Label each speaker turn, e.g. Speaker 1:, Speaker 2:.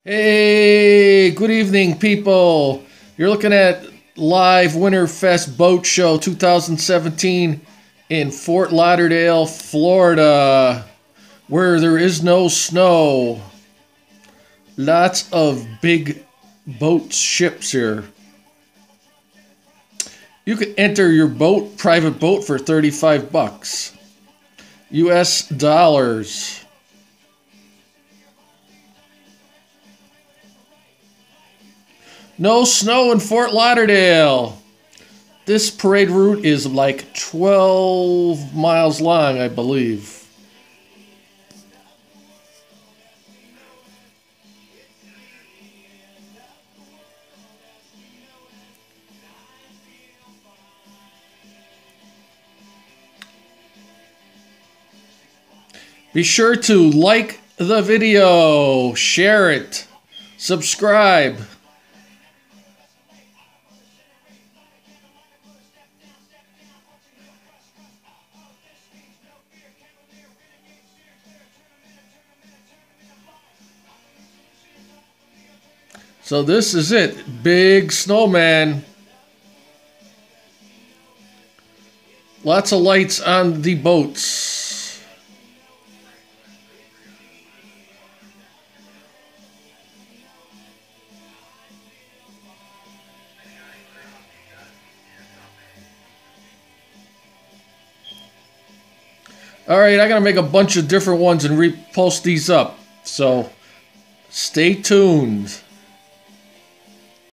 Speaker 1: Hey, good evening, people. You're looking at live Winterfest Boat Show 2017 in Fort Lauderdale, Florida, where there is no snow. Lots of big boat ships here. You can enter your boat, private boat, for 35 bucks. US dollars. No snow in Fort Lauderdale. This parade route is like 12 miles long, I believe. Be sure to like the video, share it, subscribe. So this is it, big snowman. Lots of lights on the boats. All right, I gotta make a bunch of different ones and repost these up. So stay tuned.